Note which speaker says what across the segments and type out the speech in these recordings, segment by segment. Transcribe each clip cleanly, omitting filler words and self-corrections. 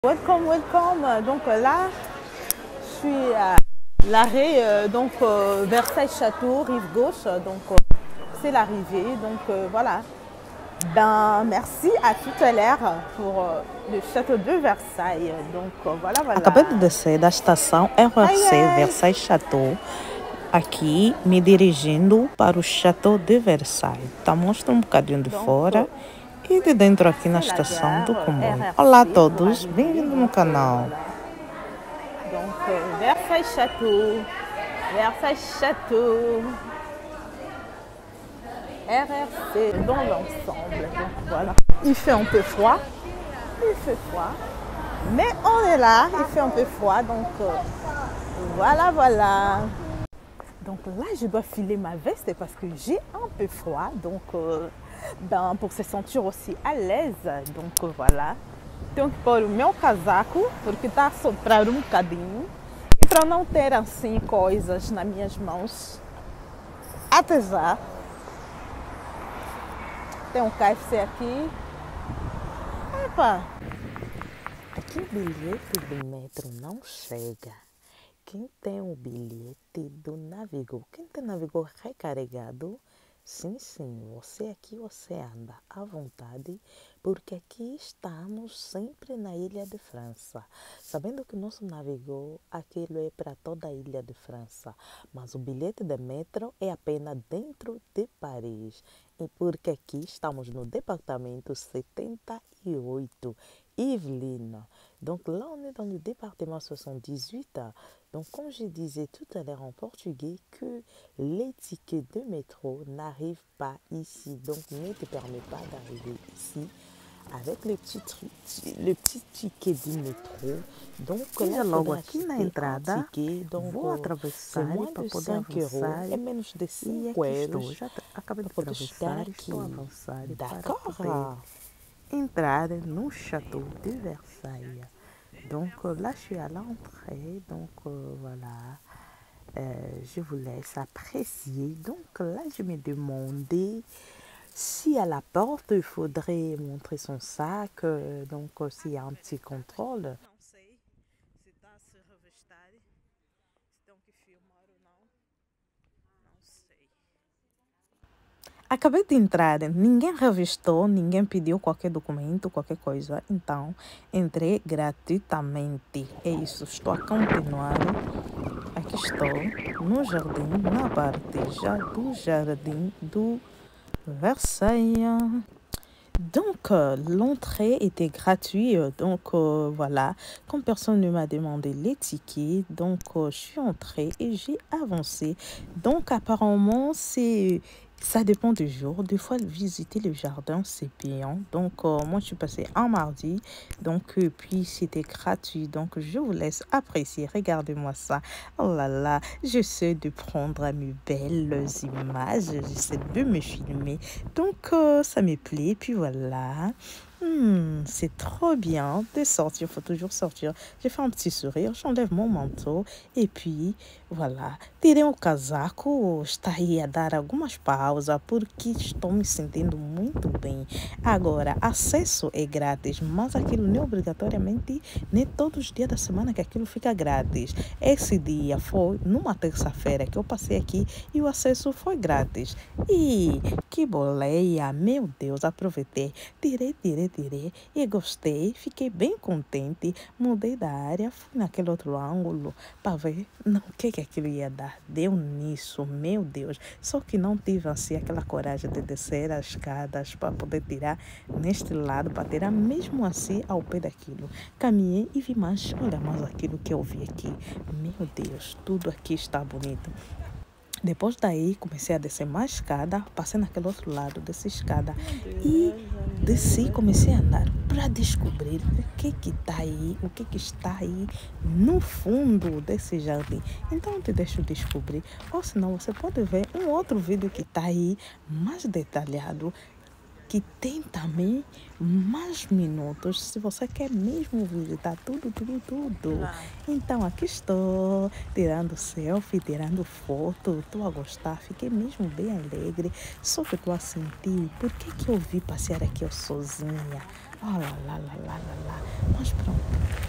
Speaker 1: Welcome, welcome. Donc là, je suis à l'arrêt Versailles Château, rive gauche. Donc c'est l'arrivée. Donc voilà. Ben merci à tout à l'heure pour le château de Versailles. Donc voilà, voilà.
Speaker 2: Acabei de descer da estação RRC Versailles Château, aqui me dirigindo para o Château de Versailles. Tá, mostra um bocadinho de fora e de dentro aqui na estação do comboio. Olá a todos, bem-vindos no canal.
Speaker 1: Donc Versailles Château, Versailles Château, RRC dans l'ensemble. Donc voilà. Il fait un peu froid, mais on est là, il fait un peu froid, donc voilà, voilà. Donc là, je dois filer ma veste parce que j'ai un peu froid, donc pour se sentir aussi à l'aise, donc voilà. Tenho que pôr o meu casaco porque está a soprar um bocadinho e para não ter assim coisas nas minhas mãos. Até já. Tem um KFC aqui. Epa!
Speaker 2: Aqui o bilhete do metro não chega. Quem tem o bilhete do Navigo, quem tem Navigo recarregado, sim, você aqui você anda à vontade, porque aqui estamos sempre na Ilha de França. Sabendo que o nosso Navigo, aquilo é para toda a Ilha de França, mas o bilhete de metro é apenas dentro de Paris. E porque aqui estamos no departamento 78, Yvelines. Donc là, on est dans le département 78. Donc, comme je disais tout à l'heure en portugais, que les tickets de métro n'arrivent pas ici. Donc, ne te permet pas d'arriver ici avec le petit ticket du métro. Donc,
Speaker 1: là,
Speaker 2: logo aqui na entrada,
Speaker 1: donc,
Speaker 2: vou atravessar para poder avançar.
Speaker 1: É menos de 5
Speaker 2: euros. Já acabei de atravessar, estou a avançar para poder entrar no château de Versailles. Donc là, je suis à l'entrée. Donc voilà, je vous laisse apprécier. Donc là, je me demandais si à la porte, il faudrait montrer son sac. Donc s'il y a un petit contrôle.
Speaker 1: Não sei se está a se revestar, se estão que filmar ou não. Não sei.
Speaker 2: Acabei de entrar, ninguém revistou, ninguém pediu qualquer documento, qualquer coisa. Então, entrei gratuitamente. É isso, estou a continuar. Aqui estou, no jardim, na parte já do jardim do Versailles. Donc, l'entrée était gratuite. Donc, voilà, comme personne ne m'a demandé les tickets, donc je suis entrée et j'ai avancé. Donc, apparemment, ça dépend du jour. Des fois, visiter le jardin, c'est payant. Donc, moi, je suis passée un mardi. Donc, puis, c'était gratuit. Donc, je vous laisse apprécier. Regardez-moi ça. Oh là là, j'essaie de prendre mes belles images. J'essaie de me filmer. Donc, ça me plaît. Puis, voilà. C'est trop bien de sortir, il faut toujours sortir. J'ai fait un petit sourire, j'enlève mon manteau e puis, voilà. Tirei o casaco, está aí a dar algumas pausas porque estou me sentindo muito bem. Agora, acesso é grátis, mas aquilo não é obrigatoriamente, nem todos os dias da semana que aquilo fica grátis. Esse dia foi numa terça-feira que eu passei aqui e o acesso foi grátis. E que boleia, meu Deus, aproveitei, tirei e gostei, fiquei bem contente, mudei da área, fui naquele outro ângulo para ver o que aquilo ia dar. Deu nisso, meu Deus, só que não tive assim aquela coragem de descer as escadas para poder tirar neste lado, para tirar mesmo assim ao pé daquilo. Caminhei e vi mais, olha mais aquilo que eu vi aqui, meu Deus, tudo aqui está bonito. Depois daí, comecei a descer mais escada, passei naquele outro lado dessa escada e desci, comecei a andar para descobrir o que está aí, o que está aí no fundo desse jardim. Então, eu te deixo descobrir, ou senão você pode ver um outro vídeo que está aí mais detalhado, que tem também mais minutos, se você quer mesmo visitar tudo. Então, aqui estou, tirando selfie, tirando foto, estou a gostar, fiquei mesmo bem alegre, só que estou a sentir, por que eu vim passear aqui eu sozinha? Olha lá, lá, lá, lá, lá. Mas pronto.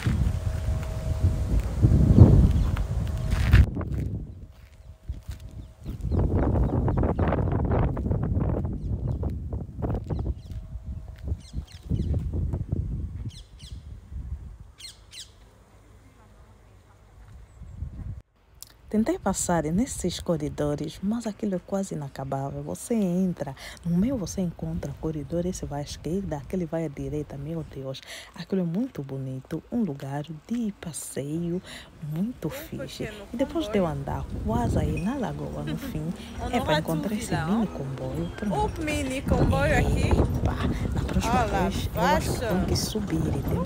Speaker 2: Tentei passar nesses corredores, mas aquilo é quase inacabável. Você entra, no meio você encontra corredor, esse vai à esquerda, aquele vai à direita. Meu Deus, aquilo é muito bonito. Um lugar de passeio muito fixe. E depois de eu andar quase aí na lagoa, no fim, para encontrar esse mini comboio.
Speaker 1: O mini comboio aqui.
Speaker 2: Na próxima vez, eu acho que tenho que subir.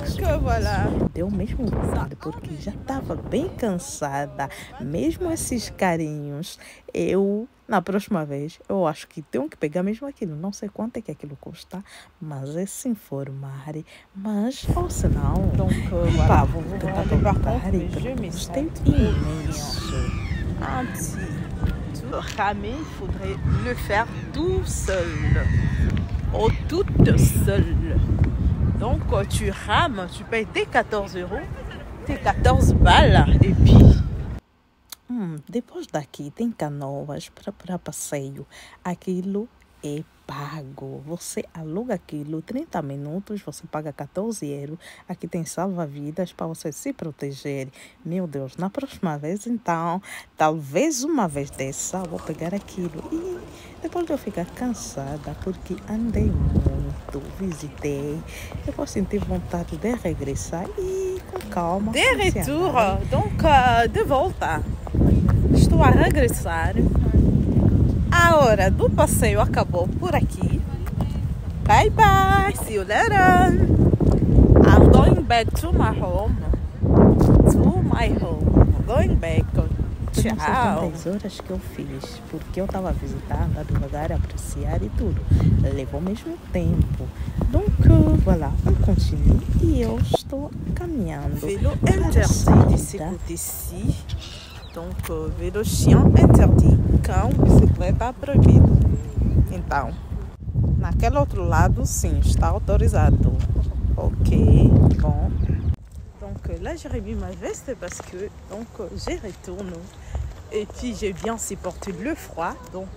Speaker 2: Deu mesmo vontade, porque já estava bem cansada. Mesmo esses carinhos, na próxima vez, eu acho que tenho que pegar mesmo aquilo. Não sei quanto é que aquilo custa, mas é se informar. Mas, ou se não, vou tentar aproveitar. Gostei imenso.
Speaker 1: Un petit tour. Ramer, il faudrait le faire tout seul. Ou toute seule. Donc, tu rames, tu payes tes 14 €, tes 14 balles, et puis...
Speaker 2: Depois daqui tem canoas para passeio. Aquilo é pago. Você aluga aquilo, 30 minutos, você paga 14 €. Aqui tem salva-vidas para você se proteger. Meu Deus, na próxima vez, então, talvez uma vez dessa, vou pegar aquilo. E depois de eu ficar cansada, porque andei muito, visitei, depois senti vontade de regressar e com calma.
Speaker 1: De retour, donc de volta. Estou a regressar. A hora do passeio acabou por aqui. Bye bye. See you later. I'm going back to my home. To my home. Going back.
Speaker 2: Tchau. Não sei quantas horas que eu fiz, porque eu estava a visitar, andar devagar, apreciar e tudo. Levou mesmo tempo. Donc, voilà, on continue e eu estou caminhando.
Speaker 1: Vélo interdit de ce côté-ci. Donc, vélo chien interdit. Cão, bicicleta proibido. Então, naquele outro lado, sim, está autorisado. Ok, bon. Donc là, j'ai remis ma veste parce que donc j'y retourne. Et puis, j'ai bien supporté le froid. Donc,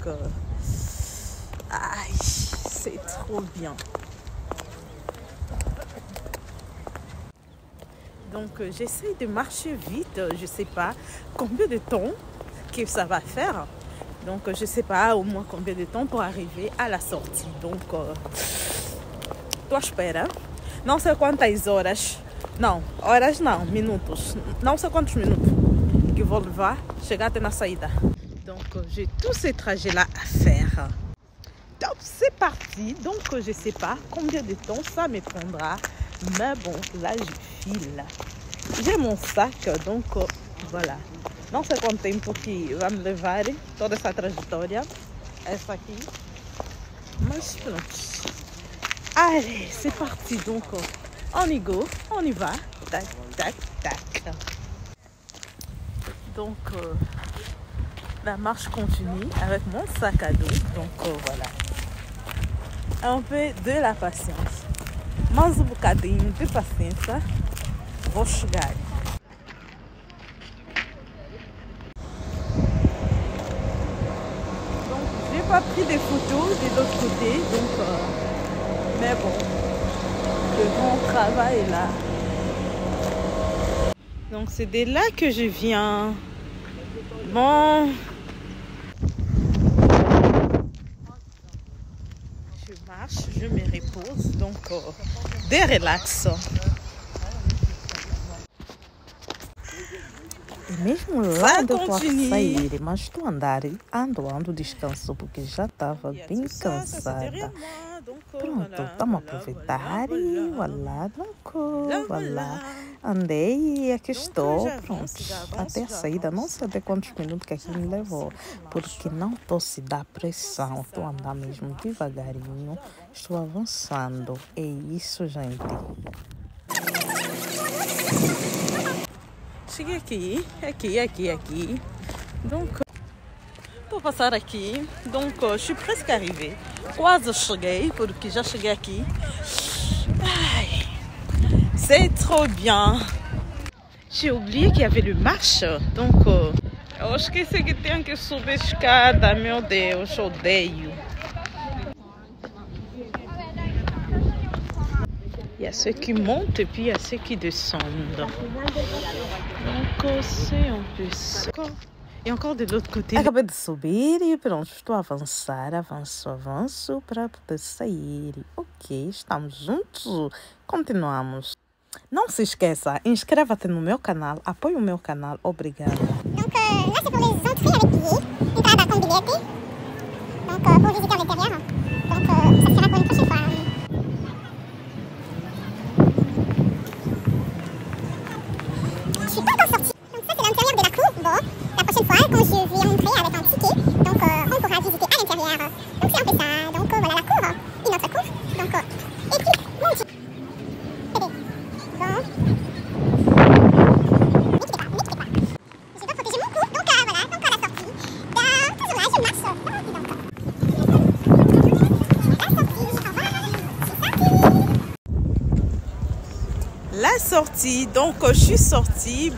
Speaker 1: c'est trop bien. Donc, j'essaie de marcher vite. Je ne sais pas combien de temps que ça va faire. Donc, je ne sais pas au moins combien de temps pour arriver à la sortie. Donc, tô à espera. Não sei quantas horas. Não, horas não, minutos. Não sei quantos minutos que vou levar chegar até na saída. Donc, j'ai tout ce trajet-là à faire. Donc, c'est parti. Donc, je ne sais pas combien de temps ça me prendra. Mais bon, là, je file. J'ai mon sac, donc voilà. Não sei quanto tempo que vai me levar toda essa trajetória. Essa aqui. Mas pronto. Allez, c'est parti. Donc, on y go, on y va. Tac, tac, tac. Donc, la marche continue avec mon sac à dos. Donc, voilà. Un peu de la patience. Mais um bocadinho de paciência. Vou chegar. Donc, j'ai pas pris des photos de l'autre côté. Donc, mais bon. Le grand travail est là. Donc c'est de là que je viens. Bon. Je marche, je me repose. Donc des relax.
Speaker 2: E mesmo lá onde eu estou a sair, mas estou a andar, ando, descanso, porque já estava bem cansada. Pronto, estamos a aproveitar e voilà, voilà. Andei e aqui estou, pronto, até a saída. Não sei até quantos minutos que aqui me levou, porque não estou se dar pressão, estou a andar mesmo devagarinho, estou avançando. É isso, gente.
Speaker 1: Cheguei aqui. Donc, vou passar aqui. Donc, je suis presque arrivée. Quase cheguei, porque já cheguei aqui. Ai, C'est trop bien. J'ai oublié qu'il y avait le marche. Donc, eu esqueci que tem que subir escada. Meu Deus, odeio. Il y a ceux qui montent et puis il y a ceux qui descendent. Donc, c'est un peu ça. E encore de l'autre côté.
Speaker 2: Acabei de subir e pronto, estou a avançar, avanço para poder sair. Ok, estamos juntos, continuamos. Não se esqueça, inscreva-te no meu canal, apoie o meu canal, obrigada.
Speaker 3: Donc là c'est pour les entrées avec billet, entrada com bilhete, donc pour visiter à l'intérieur, donc ça sera pour une prochaine fois. Je suis pas encore sortie, donc ça c'est l'intérieur de la cour, bon, la prochaine fois quand je vais rentrer avec un ticket, donc on pourra visiter à l'intérieur, donc c'est un peu ça, donc voilà la cour, une autre cour, donc et puis mon ticket, bon.
Speaker 1: La sortie, donc je suis sortie,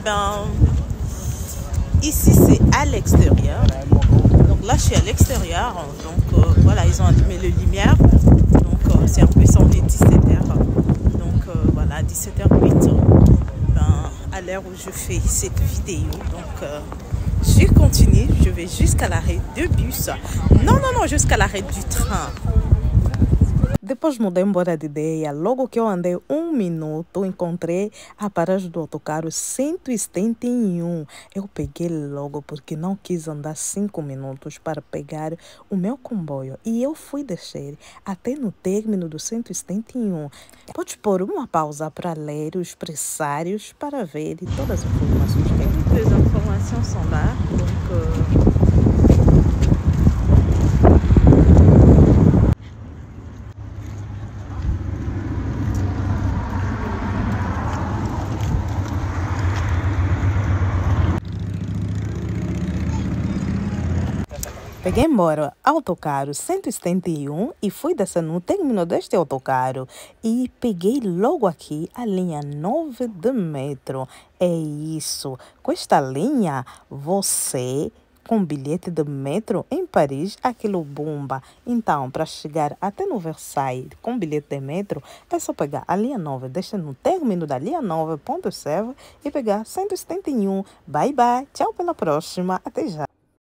Speaker 1: ici c'est à l'extérieur, donc là je suis à l'extérieur, donc voilà, ils ont allumé les lumières, donc c'est un peu ça, on est 17h, donc voilà, 17h08, à l'heure où je fais cette vidéo, donc je continue, je vais jusqu'à l'arrêt de bus, non, jusqu'à l'arrêt du train.
Speaker 2: Depois mudei embora de ideia. Logo que eu andei 1 minuto, encontrei a paragem do autocarro 171. Eu peguei logo porque não quis andar 5 minutos para pegar o meu comboio. E eu fui descer até no término do 171. Podes pôr uma pausa para ler os pressários para ver todas as informações que eu
Speaker 1: Toutes les informations sont là, donc...
Speaker 2: Peguei embora autocarro 171 e fui descer no término deste autocarro e peguei logo aqui a linha 9 de metro. É isso, com esta linha você com bilhete de metro em Paris, aquilo bomba. Então, para chegar até no Versailles com bilhete de metro, é só pegar a linha 9, deixar no término da linha 9, ponto serve e pegar 171. Bye bye, tchau, pela próxima, até já.